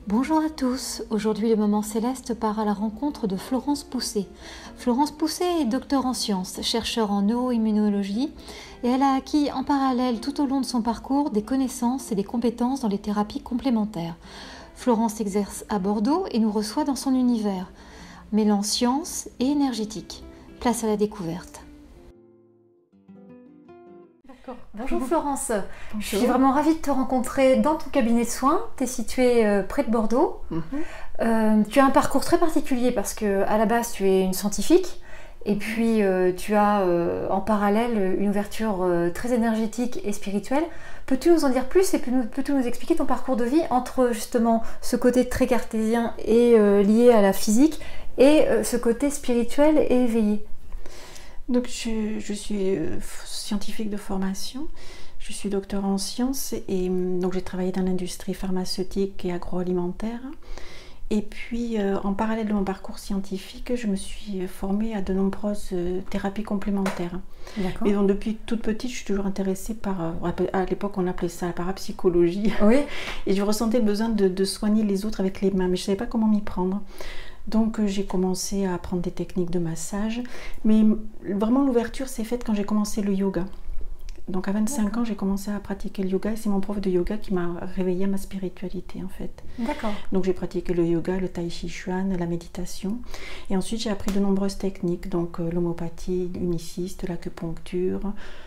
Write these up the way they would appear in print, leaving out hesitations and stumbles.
Bonjour à tous, aujourd'hui le moment céleste part à la rencontre de Florence Pousset. Florence Pousset est docteur en sciences, chercheur en neuroimmunologie et elle a acquis en parallèle tout au long de son parcours des connaissances et des compétences dans les thérapies complémentaires. Florence exerce à Bordeaux et nous reçoit dans son univers, mêlant science et énergétique. Place à la découverte. Bonjour Florence, Bonjour. Je suis vraiment ravie de te rencontrer dans ton cabinet de soins. Tu es située près de Bordeaux. Tu as un parcours très particulier parce qu'à la base tu es une scientifique et puis tu as en parallèle une ouverture très énergétique et spirituelle. Peux-tu nous en dire plus et peux-tu nous expliquer ton parcours de vie entre justement ce côté très cartésien et lié à la physique et ce côté spirituel et éveillé? Donc je suis scientifique de formation, je suis docteur en sciences et donc j'ai travaillé dans l'industrie pharmaceutique et agroalimentaire. Et puis en parallèle de mon parcours scientifique, je me suis formée à de nombreuses thérapies complémentaires. D'accord. Et donc depuis toute petite, je suis toujours intéressée par, à l'époque on appelait ça la parapsychologie. Oui. Et je ressentais le besoin de soigner les autres avec les mains, mais je ne savais pas comment m'y prendre. Donc j'ai commencé à apprendre des techniques de massage, mais vraiment l'ouverture s'est faite quand j'ai commencé le yoga. Donc à 25 ans, j'ai commencé à pratiquer le yoga et c'est mon prof de yoga qui m'a réveillée à ma spiritualité en fait. D'accord. Donc j'ai pratiqué le yoga, le tai chi chuan, la méditation et ensuite j'ai appris de nombreuses techniques, donc l'homéopathie, l'uniciste, l'acupuncture,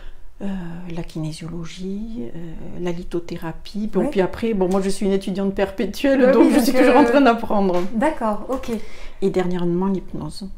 la kinésiologie, la lithothérapie. Bon, puis après, bon, moi je suis une étudiante perpétuelle, donc je suis toujours en train d'apprendre. D'accord, ok. Et dernièrement l'hypnose.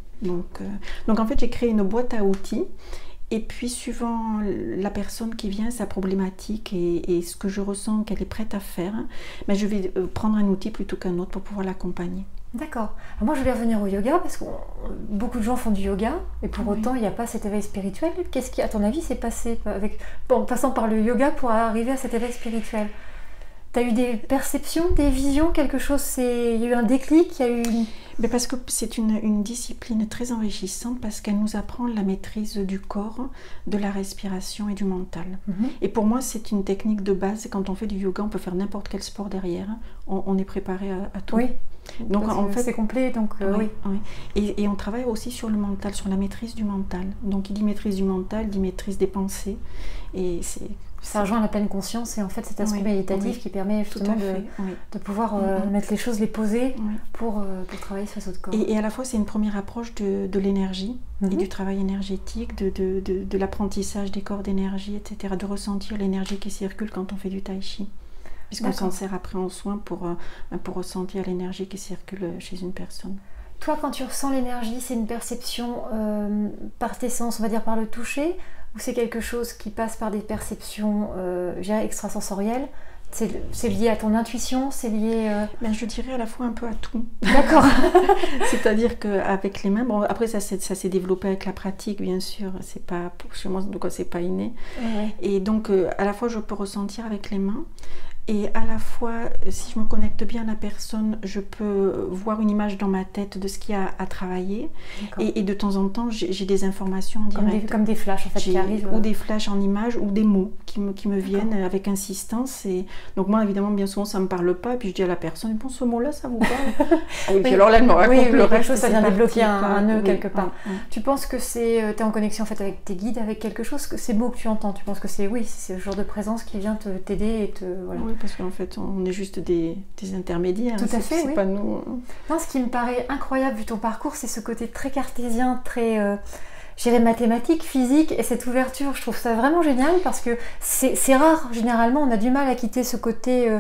Donc en fait j'ai créé une boîte à outils et puis suivant la personne qui vient, sa problématique et ce que je ressens qu'elle est prête à faire, mais je vais prendre un outil plutôt qu'un autre pour pouvoir l'accompagner. D'accord. Moi, je voulais revenir au yoga parce que beaucoup de gens font du yoga et pour autant, il n'y a pas cet éveil spirituel. Qu'est-ce qui, à ton avis, s'est passé en passant par le yoga pour arriver à cet éveil spirituel? Tu as eu des perceptions, des visions, quelque chose, il y a eu un déclic, il y a eu... Mais parce que c'est une discipline très enrichissante parce qu'elle nous apprend la maîtrise du corps, de la respiration et du mental. Et pour moi, c'est une technique de base. Quand on fait du yoga, on peut faire n'importe quel sport derrière. On est préparé à tout. Oui. Donc en fait, c'est complet, donc oui. Et on travaille aussi sur le mental, sur la maîtrise du mental. Donc il dit maîtrise du mental, il dit maîtrise des pensées. Et ça rejoint la pleine conscience et en fait cet aspect méditatif qui permet justement de pouvoir mettre les choses, les poser pour travailler sur votre corps. Et à la fois c'est une première approche de l'énergie et du travail énergétique, de l'apprentissage des corps d'énergie, etc. De ressentir l'énergie qui circule quand on fait du tai chi. Puisqu'on s'en sert après en soin pour ressentir l'énergie qui circule chez une personne. Toi, quand tu ressens l'énergie, c'est une perception par tes sens, on va dire par le toucher, ou c'est quelque chose qui passe par des perceptions extrasensorielles? C'est lié à ton intuition, c'est lié... Ben, je dirais à la fois un peu à tout. D'accord. C'est-à-dire qu'avec les mains, bon, après ça s'est développé avec la pratique, bien sûr, c'est pas, chez moi, donc c'est pas inné. Et donc, à la fois, je peux ressentir avec les mains, et à la fois, si je me connecte bien à la personne, je peux voir une image dans ma tête de ce qu'il y a à travailler. Et de temps en temps, j'ai des informations en direct. Comme des flashs en fait, qui arrivent. Ou des flashs en images, ou des mots qui me viennent avec insistance. Et donc moi, évidemment, bien souvent, ça ne me parle pas. Et puis je dis à la personne, bon, ce mot-là, ça vous parle? Et puis alors là, elle me raconte le reste. Ça vient débloquer un nœud quelque part. Tu penses que tu es en connexion en fait, avec tes guides, avec quelque chose, que ces mots que tu entends, tu penses que c'est le genre de présence qui vient t'aider et te... Voilà. Oui, parce qu'en fait, on est juste des intermédiaires. Tout à fait, c'est pas nous. Non, ce qui me paraît incroyable vu ton parcours, c'est ce côté très cartésien, très mathématique, physique, et cette ouverture. Je trouve ça vraiment génial parce que c'est rare. Généralement, on a du mal à quitter ce côté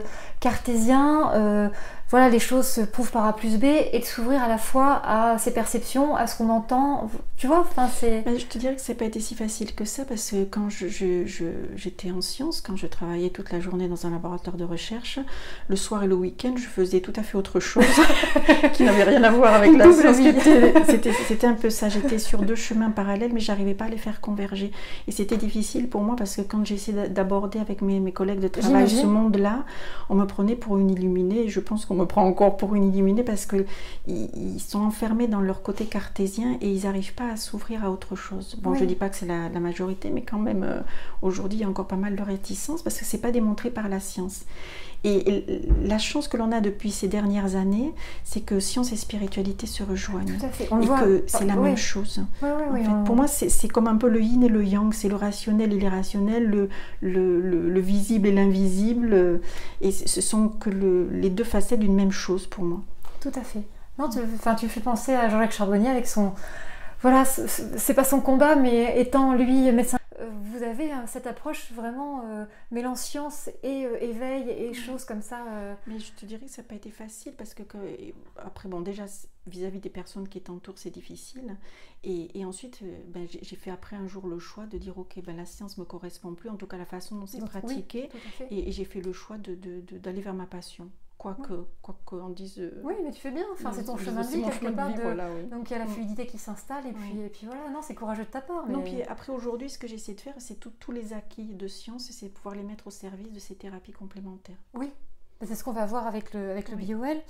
cartésien. Voilà, les choses se prouvent par A plus B et de s'ouvrir à la fois à ses perceptions, à ce qu'on entend. Tu vois, enfin c'est... Je te dirais que ça n'a pas été si facile que ça parce que quand j'étais en sciences, quand je travaillais toute la journée dans un laboratoire de recherche, le soir et le week-end, je faisais tout à fait autre chose qui n'avait rien à voir avec la science. C'était un peu ça. J'étais sur deux chemins parallèles, mais j'arrivais pas à les faire converger. Et c'était difficile pour moi parce que quand j'essayais d'aborder avec mes collègues de travail ce monde-là, on me prenait pour une illuminée et je pense qu'on me prend encore pour une illuminée parce qu'ils sont enfermés dans leur côté cartésien et ils n'arrivent pas à s'ouvrir à autre chose. Bon, je ne dis pas que c'est la majorité, mais quand même, aujourd'hui, il y a encore pas mal de réticence parce que ce n'est pas démontré par la science. Et la chance que l'on a depuis ces dernières années, c'est que science et spiritualité se rejoignent. Tout à fait. Et que c'est la même chose. Pour moi, c'est comme un peu le yin et le yang, c'est le rationnel et l'irrationnel, le visible et l'invisible. Et ce sont que les deux facettes d'une même chose pour moi. Tout à fait. Non, tu fais penser à Jean-Jacques Charbonnier avec son... Voilà, c'est pas son combat, mais étant lui médecin, vous avez cette approche vraiment mêlant science et éveil et choses comme ça. Mais je te dirais que ça n'a pas été facile parce que après, bon, déjà vis-à-vis des personnes qui t'entourent, c'est difficile. Et ensuite, j'ai fait après un jour le choix de dire ok, la science me correspond plus, en tout cas la façon dont c'est pratiqué, et j'ai fait le choix d'aller vers ma passion. Quoi qu'on dise... Oui, mais tu fais bien, enfin, c'est ton chemin de vie quelque part. Donc il y a la fluidité qui s'installe et puis voilà, non, c'est courageux de ta part. Non, puis après aujourd'hui, ce que j'essaie de faire, c'est tous les acquis de science, c'est de pouvoir les mettre au service de ces thérapies complémentaires. Oui, c'est ce qu'on va voir avec le BioWell.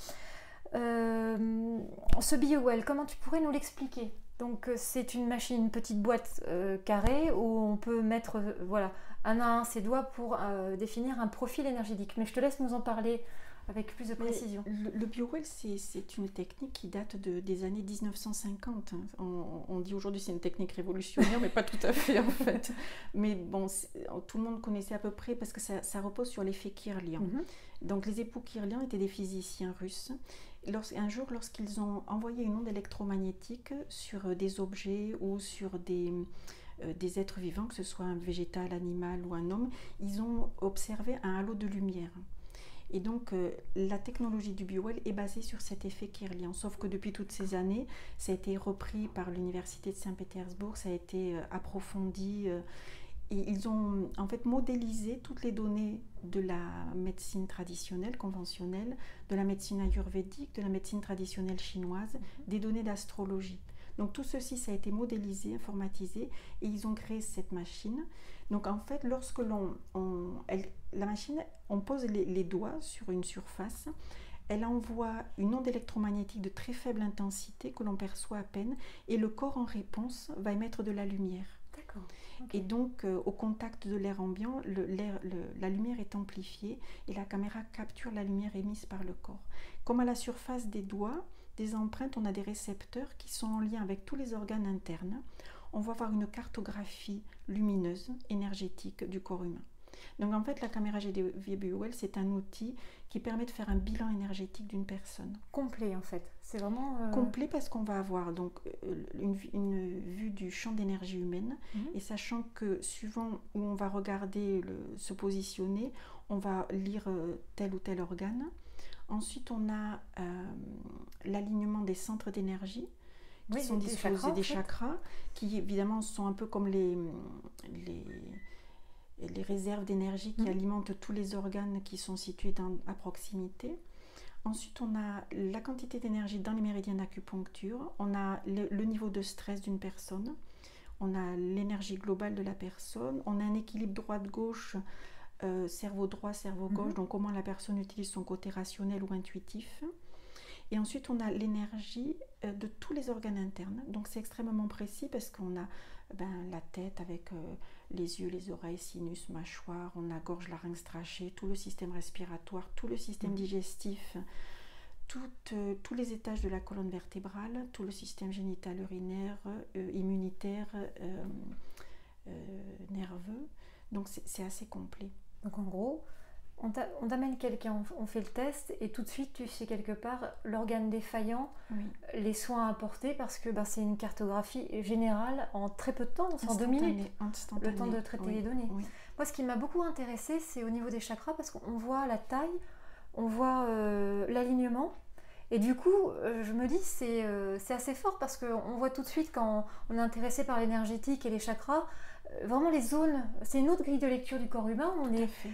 Ce BioWell, comment tu pourrais nous l'expliquer? Donc c'est une machine, une petite boîte carrée où on peut mettre un à un ses doigts pour définir un profil énergétique. Mais je te laisse nous en parler avec plus de précision. Le BioWell, c'est une technique qui date des années 1950. On dit aujourd'hui c'est une technique révolutionnaire, mais pas tout à fait en fait. Mais bon, tout le monde connaissait à peu près parce que ça repose sur l'effet Kirlian. Donc les époux Kirlian étaient des physiciens russes. Un jour, lorsqu'ils ont envoyé une onde électromagnétique sur des objets ou sur des êtres vivants, que ce soit un végétal, animal ou un homme, ils ont observé un halo de lumière. Et donc, la technologie du BioWell est basée sur cet effet Kirlian. Sauf que depuis toutes ces années, ça a été repris par l'Université de Saint-Pétersbourg, ça a été approfondi. Et ils ont en fait modélisé toutes les données de la médecine traditionnelle, conventionnelle, de la médecine ayurvédique, de la médecine traditionnelle chinoise, des données d'astrologie. Donc tout ceci, ça a été modélisé, informatisé, et ils ont créé cette machine. Donc en fait, lorsque la machine, on pose les doigts sur une surface, elle envoie une onde électromagnétique de très faible intensité que l'on perçoit à peine, et le corps en réponse va émettre de la lumière. D'accord. Okay. Et donc, au contact de l'air ambiant, la lumière est amplifiée et la caméra capture la lumière émise par le corps. Comme à la surface des doigts, des empreintes, on a des récepteurs qui sont en lien avec tous les organes internes. On va avoir une cartographie lumineuse, énergétique du corps humain. Donc en fait, la caméra GDV BioWell, c'est un outil qui permet de faire un bilan énergétique d'une personne. Complet en fait, c'est vraiment... Complet parce qu'on va avoir donc une vue du champ d'énergie humaine, et sachant que suivant où on va regarder se positionner, on va lire tel ou tel organe. Ensuite, on a l'alignement des centres d'énergie qui sont disposés des chakras, qui évidemment sont un peu comme les réserves d'énergie qui alimentent tous les organes qui sont situés à proximité. Ensuite, on a la quantité d'énergie dans les méridiens d'acupuncture, on a le niveau de stress d'une personne, on a l'énergie globale de la personne, on a un équilibre droite-gauche, cerveau droit, cerveau gauche, donc comment la personne utilise son côté rationnel ou intuitif. Et ensuite, on a l'énergie de tous les organes internes. Donc, c'est extrêmement précis parce qu'on a la tête avec les yeux, les oreilles, sinus, mâchoire, on a gorge, larynx, trachée, tout le système respiratoire, tout le système digestif, tous les étages de la colonne vertébrale, tout le système génital urinaire, immunitaire, nerveux. Donc, c'est assez complet. Donc, en gros... On t'amène quelqu'un, on fait le test et tout de suite tu sais quelque part l'organe défaillant, les soins à apporter parce que c'est une cartographie générale en très peu de temps, en 2 minutes, le temps de traiter les données. Moi ce qui m'a beaucoup intéressée c'est au niveau des chakras parce qu'on voit la taille, on voit l'alignement Et du coup, je me dis, c'est assez fort parce qu'on voit tout de suite quand on est intéressé par l'énergétique et les chakras, vraiment les zones, c'est une autre grille de lecture du corps humain. On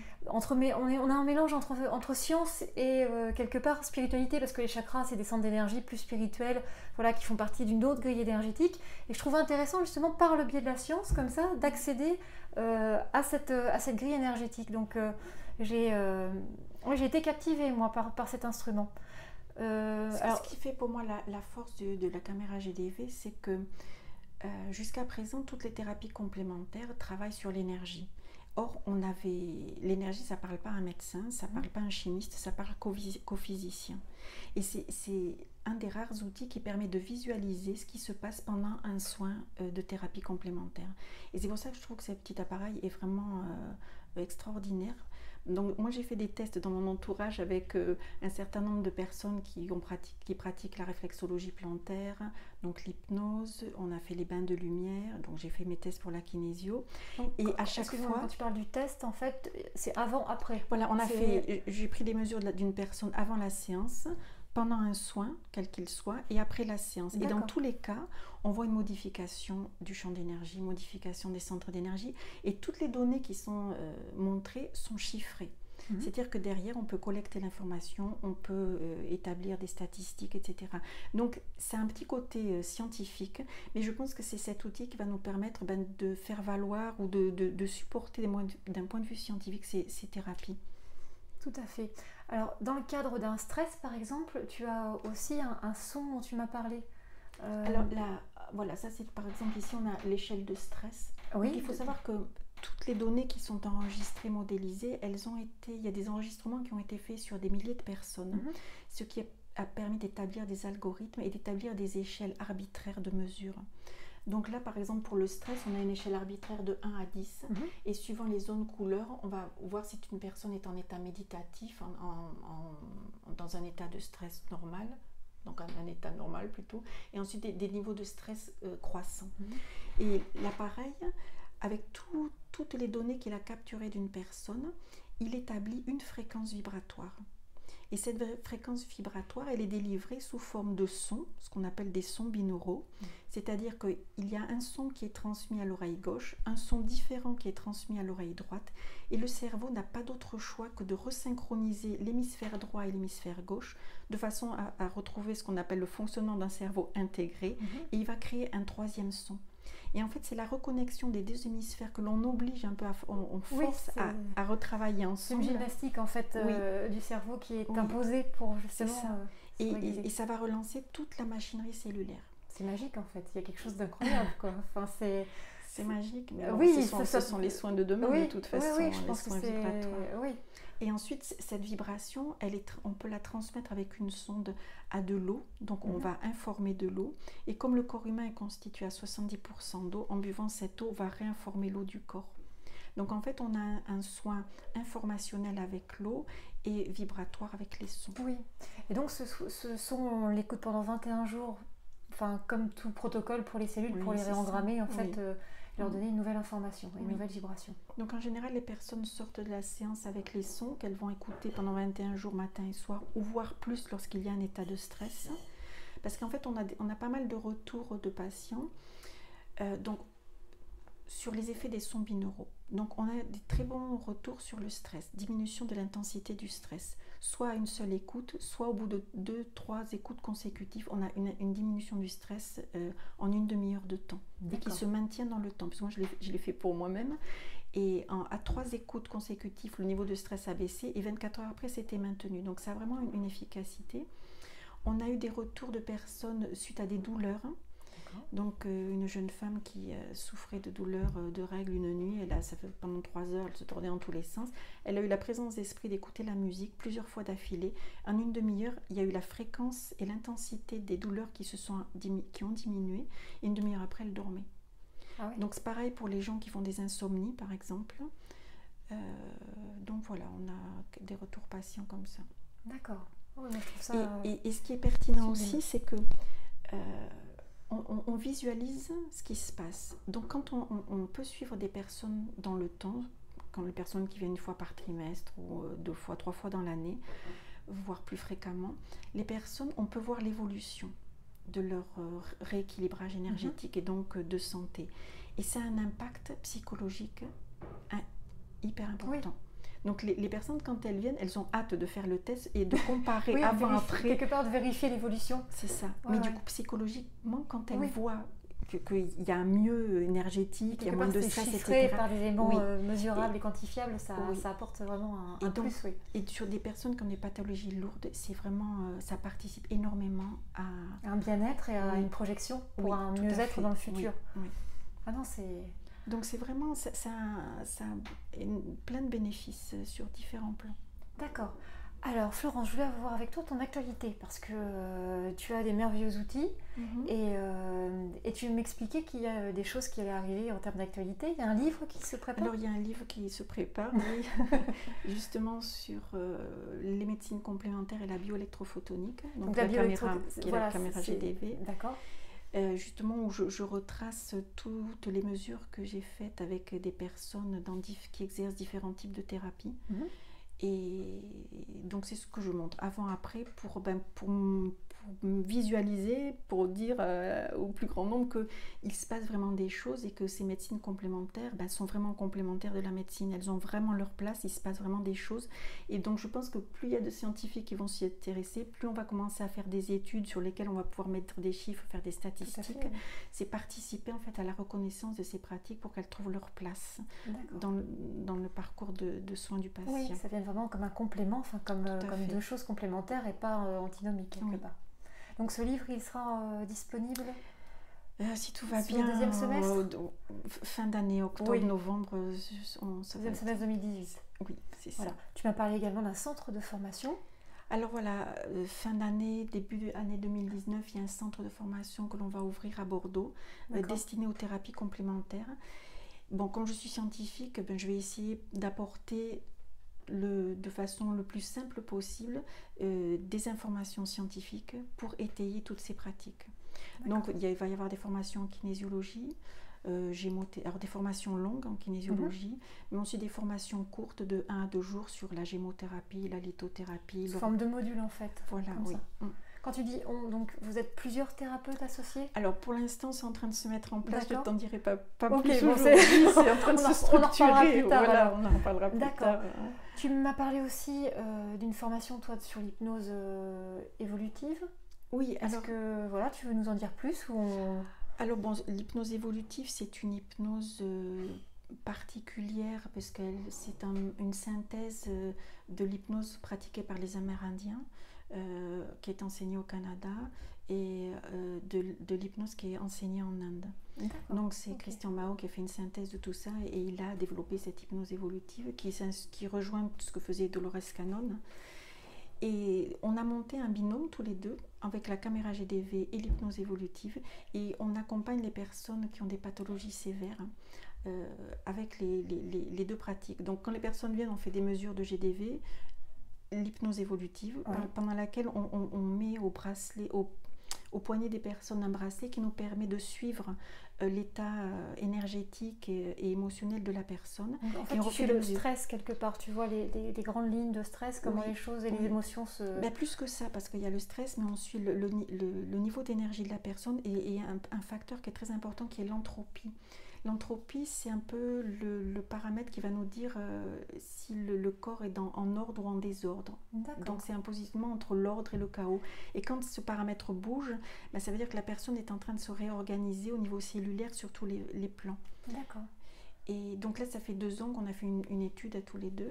a un mélange entre science et quelque part spiritualité, parce que les chakras, c'est des centres d'énergie plus spirituels, voilà, qui font partie d'une autre grille énergétique. Et je trouve intéressant justement par le biais de la science, comme ça, d'accéder à cette grille énergétique. Donc j'ai été captivée, moi, par cet instrument. Ce qui fait pour moi la force de la caméra GDV, c'est que jusqu'à présent, toutes les thérapies complémentaires travaillent sur l'énergie. Or, l'énergie, ça ne parle pas à un médecin, ça ne parle pas à un chimiste, ça parle qu'au physicien. Et c'est un des rares outils qui permet de visualiser ce qui se passe pendant un soin de thérapie complémentaire. Et c'est pour ça que je trouve que ce petit appareil est vraiment extraordinaire. Donc moi j'ai fait des tests dans mon entourage avec un certain nombre de personnes qui pratiquent la réflexologie plantaire, donc l'hypnose, on a fait les bains de lumière, donc j'ai fait mes tests pour la kinésio. Donc, et à chaque fois... Quand tu parles du test, en fait, c'est avant-après. Voilà, j'ai pris des mesures d'une personne avant la séance, pendant un soin, quel qu'il soit, et après la séance. Et dans tous les cas, on voit une modification du champ d'énergie, modification des centres d'énergie, et toutes les données qui sont montrées sont chiffrées. C'est-à-dire que derrière, on peut collecter l'information, on peut établir des statistiques, etc. Donc, c'est un petit côté scientifique, mais je pense que c'est cet outil qui va nous permettre de faire valoir ou de supporter d'un point de vue scientifique ces thérapies. Tout à fait. Alors, dans le cadre d'un stress, par exemple, tu as aussi un son dont tu m'as parlé. Alors là, voilà, ça c'est par exemple ici on a l'échelle de stress. Oui. Donc, il faut savoir que toutes les données qui sont enregistrées, modélisées, il y a des enregistrements qui ont été faits sur des milliers de personnes, ce qui a permis d'établir des algorithmes et d'établir des échelles arbitraires de mesure. Donc là, par exemple, pour le stress, on a une échelle arbitraire de 1 à 10. Et suivant les zones couleurs, on va voir si une personne est en état méditatif, dans un état de stress normal, donc un état normal plutôt, et ensuite des niveaux de stress croissants. Et l'appareil, avec toutes les données qu'il a capturées d'une personne, il établit une fréquence vibratoire. Et cette fréquence vibratoire, elle est délivrée sous forme de sons, ce qu'on appelle des sons binauraux. C'est-à-dire qu'il y a un son qui est transmis à l'oreille gauche, un son différent qui est transmis à l'oreille droite, et le cerveau n'a pas d'autre choix que de resynchroniser l'hémisphère droit et l'hémisphère gauche, de façon à retrouver ce qu'on appelle le fonctionnement d'un cerveau intégré, et il va créer un troisième son. Et en fait, c'est la reconnexion des deux hémisphères que l'on oblige un peu, on force à retravailler ensemble. C'est une gymnastique en fait du cerveau qui est imposée pour justement... Et ça va relancer toute la machinerie cellulaire. C'est magique en fait, il y a quelque chose d'incroyable quoi. Enfin, c'est magique, mais ce sont les soins de demain de toute façon, je pense que c'est... Et ensuite, cette vibration, on peut la transmettre avec une sonde à de l'eau. Donc, on va informer de l'eau. Et comme le corps humain est constitué à 70% d'eau, en buvant cette eau, on va réinformer l'eau du corps. Donc, en fait, on a un soin informationnel avec l'eau et vibratoire avec les sons. Oui. Et donc, ce son, on l'écoute pendant 21 jours, enfin, comme tout protocole pour les cellules, pour les réengrammer, en fait... leur donner une nouvelle information, une nouvelle vibration. Donc en général, les personnes sortent de la séance avec les sons qu'elles vont écouter pendant 21 jours, matin et soir, ou voire plus lorsqu'il y a un état de stress. Parce qu'en fait, on a pas mal de retours de patients sur les effets des sons binauraux. Donc on a des très bons retours sur le stress, diminution de l'intensité du stress, soit à une seule écoute, soit au bout de 2-3 écoutes consécutives, on a une diminution du stress en une demi-heure de temps, et qui se maintient dans le temps. Parce que moi je l'ai fait pour moi-même, et à 3 écoutes consécutives, le niveau de stress a baissé, et 24 heures après c'était maintenu. Donc ça a vraiment une efficacité. On a eu des retours de personnes suite à des douleurs. Donc une jeune femme qui souffrait de douleurs de règles une nuit, ça fait pendant 3 heures, elle se tournait dans tous les sens. Elle a eu la présence d'esprit d'écouter la musique plusieurs fois d'affilée. En une demi-heure, il y a eu la fréquence et l'intensité des douleurs qui ont diminué. Et une demi-heure après, elle dormait. Ah oui. Donc c'est pareil pour les gens qui font des insomnies, par exemple. Donc voilà, on a des retours patients comme ça. D'accord. Oui, je trouve ça... et ce qui est pertinent aussi, c'est que... on visualise ce qui se passe. Donc quand on peut suivre des personnes dans le temps, quand les personnes qui viennent 1 fois par trimestre ou 2 fois, 3 fois dans l'année, voire plus fréquemment, les personnes, on peut voir l'évolution de leur rééquilibrage énergétique et donc de santé. Et ça a un impact psychologique hyper important. Oui. Donc les personnes, quand elles viennent, elles ont hâte de faire le test et de comparer avant-après. Quelque part, de vérifier l'évolution. C'est ça. Mais du coup, psychologiquement, quand elles voient qu'il y a un mieux énergétique, il y a moins de stress, etc. Par des éléments mesurables et quantifiables, ça apporte vraiment un plus. Oui. Et sur des personnes qui ont des pathologies lourdes, c'est vraiment, ça participe énormément à un bien-être et à une projection pour un mieux-être dans le futur. Oui. Ah non, c'est... Donc c'est vraiment, ça a plein de bénéfices sur différents plans. D'accord. Alors Florence, je voulais avoir avec toi ton actualité parce que tu as des merveilleux outils et tu m'expliquais qu'il y a des choses qui allaient arriver en termes d'actualité. Il y a un livre qui se prépare? Alors il y a un livre qui se prépare, oui, justement sur les médecines complémentaires et la bioélectrophotonique, donc la caméra GDV. D'accord. Justement où je retrace toutes les mesures que j'ai faites avec des personnes qui exercent différents types de thérapies. Et donc c'est ce que je montre avant-après pour visualiser, pour dire au plus grand nombre qu'il se passe vraiment des choses et que ces médecines complémentaires sont vraiment complémentaires de la médecine. Elles ont vraiment leur place, il se passe vraiment des choses. Et donc je pense que plus il y a de scientifiques qui vont s'y intéresser, plus on va commencer à faire des études sur lesquelles on va pouvoir mettre des chiffres, faire des statistiques. C'est participer en fait à la reconnaissance de ces pratiques pour qu'elles trouvent leur place dans le parcours de soins du patient. Oui, ça vient vraiment comme un complément, comme deux choses complémentaires et pas antinomiques quelque part. Donc ce livre, il sera disponible si tout va bien, deuxième semestre fin d'année, octobre, novembre. Deuxième semestre 2018. Oui, c'est ça. Voilà. Tu m'as parlé également d'un centre de formation. Alors voilà, fin d'année, début de l'année 2019, il y a un centre de formation que l'on va ouvrir à Bordeaux, destiné aux thérapies complémentaires. Bon, comme je suis scientifique, je vais essayer d'apporter de façon le plus simple possible des informations scientifiques pour étayer toutes ces pratiques. Donc il va y avoir des formations en kinésiologie, alors des formations longues en kinésiologie, mais aussi des formations courtes de 1 à 2 jours sur la gémothérapie, la lithothérapie. Sous forme de module en fait. Voilà, oui. Quand tu dis donc vous êtes plusieurs thérapeutes associés? Alors pour l'instant c'est en train de se mettre en place, je ne t'en dirai pas plus aujourd'hui, c'est en train de se structurer. On en reparlera plus tard. Tu m'as parlé aussi d'une formation toi sur l'hypnose évolutive. Oui, alors que voilà, tu veux nous en dire plus Alors bon, l'hypnose évolutive c'est une hypnose particulière parce que c'est une synthèse de l'hypnose pratiquée par les Amérindiens qui est enseignée au Canada et de l'hypnose qui est enseignée en Inde. Donc c'est Christian Mao qui a fait une synthèse de tout ça et il a développé cette hypnose évolutive qui rejoint ce que faisait Dolores Cannon. Et on a monté un binôme tous les deux avec la caméra GDV et l'hypnose évolutive et on accompagne les personnes qui ont des pathologies sévères avec les deux pratiques. Donc quand les personnes viennent, on fait des mesures de GDV, l'hypnose évolutive pendant laquelle on met au bracelet, au poignet des personnes un bracelet qui nous permet de suivre l'état énergétique et émotionnel de la personne. Donc, en fait, tu fais le stress quelque part, tu vois les grandes lignes de stress, comment les choses et les émotions se... Plus que ça, parce qu'il y a le stress, mais on suit le niveau d'énergie de la personne et un facteur qui est très important qui est l'entropie. L'entropie, c'est un peu le paramètre qui va nous dire si le corps est en ordre ou en désordre. Donc c'est un positionnement entre l'ordre et le chaos. Et quand ce paramètre bouge, ça veut dire que la personne est en train de se réorganiser au niveau cellulaire sur tous les plans. D'accord. Et donc là, ça fait 2 ans qu'on a fait une étude à tous les deux.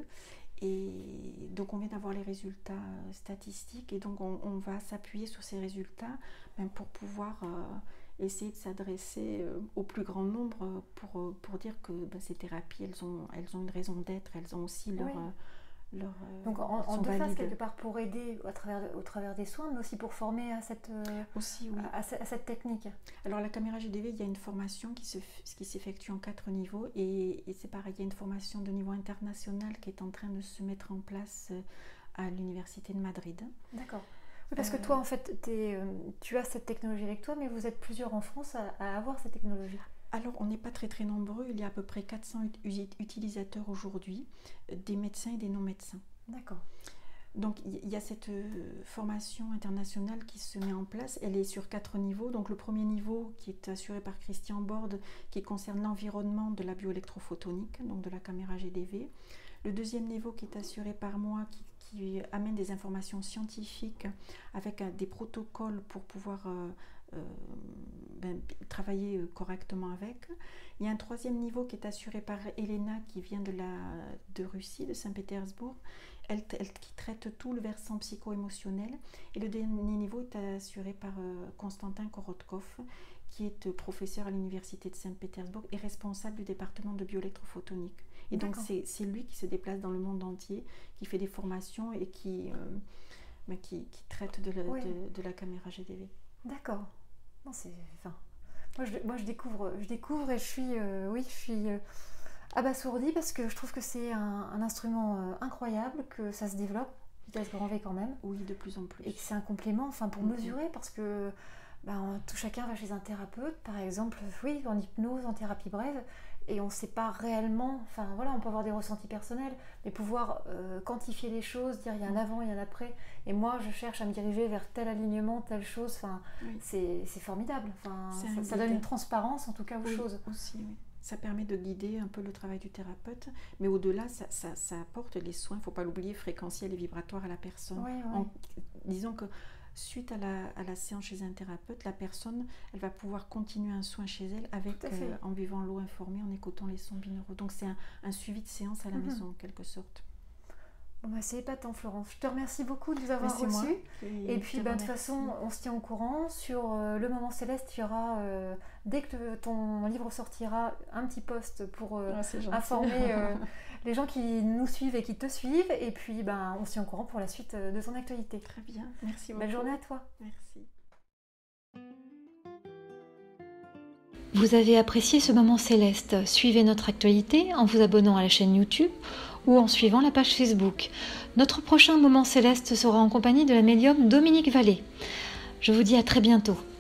Et donc on vient d'avoir les résultats statistiques. Et donc on va s'appuyer sur ces résultats pour pouvoir... essayer de s'adresser au plus grand nombre pour dire que ces thérapies, elles ont une raison d'être, elles ont aussi leur donc en deux phases quelque part pour aider au travers des soins, mais aussi pour former à cette, à cette technique. Alors la caméra GDV, il y a une formation qui s'effectue en 4 niveaux et c'est pareil, il y a une formation de niveau international qui est en train de se mettre en place à l'Université de Madrid. D'accord. Oui, parce que toi, en fait, tu as cette technologie avec toi, mais vous êtes plusieurs en France à avoir cette technologie. Alors, on n'est pas très très nombreux. Il y a à peu près 400 utilisateurs aujourd'hui, des médecins et des non-médecins. D'accord. Donc il y a cette formation internationale qui se met en place. Elle est sur 4 niveaux. Donc le premier niveau qui est assuré par Christian Borde, qui concerne l'environnement de la bioélectrophotonique, donc de la caméra GDV. Le deuxième niveau qui est assuré par moi, qui amène des informations scientifiques avec des protocoles pour pouvoir travailler correctement avec. Il y a un troisième niveau qui est assuré par Elena, qui vient de Russie, de Saint-Pétersbourg, qui traite tout le versant psycho-émotionnel. Et le dernier niveau est assuré par Konstantin Korotkov, qui est professeur à l'université de Saint-Pétersbourg et responsable du département de bioélectrophotonique. Et donc c'est lui qui se déplace dans le monde entier, qui fait des formations et qui traite de la caméra GDV. D'accord. Non, moi je découvre et je suis abasourdie parce que je trouve que c'est un instrument incroyable, que ça se développe, vitesse grand V quand même. Oui, de plus en plus. Et que c'est un complément, pour mesurer, parce que tout chacun va chez un thérapeute, par exemple, oui, en hypnose, en thérapie brève, et on ne sait pas réellement, on peut avoir des ressentis personnels, mais pouvoir quantifier les choses, dire il y a un avant et un après, et moi je cherche à me diriger vers tel alignement, telle chose, c'est formidable, ça donne une transparence en tout cas aux choses. Aussi, oui. Ça permet de guider un peu le travail du thérapeute, mais au-delà, ça apporte les soins, il ne faut pas l'oublier, fréquentiels et vibratoires à la personne. Oui. Disons que suite à la séance chez un thérapeute, la personne, elle va pouvoir continuer un soin chez elle en buvant l'eau informée, en écoutant les sons binauraux. Donc c'est un suivi de séance à la maison en quelque sorte. C'est épatant, Florence. Je te remercie beaucoup de nous avoir reçus. Et puis, de toute façon, on se tient au courant. Sur le Moment Céleste, il y aura, dès que ton livre sortira, un petit post pour informer les gens qui nous suivent et qui te suivent. Et puis, on se tient au courant pour la suite de ton actualité. Très bien. Merci beaucoup. Belle journée à toi. Merci. Vous avez apprécié ce Moment Céleste? Suivez notre actualité en vous abonnant à la chaîne YouTube ou en suivant la page Facebook. Notre prochain Moment Céleste sera en compagnie de la médium Dominique Vallée. Je vous dis à très bientôt.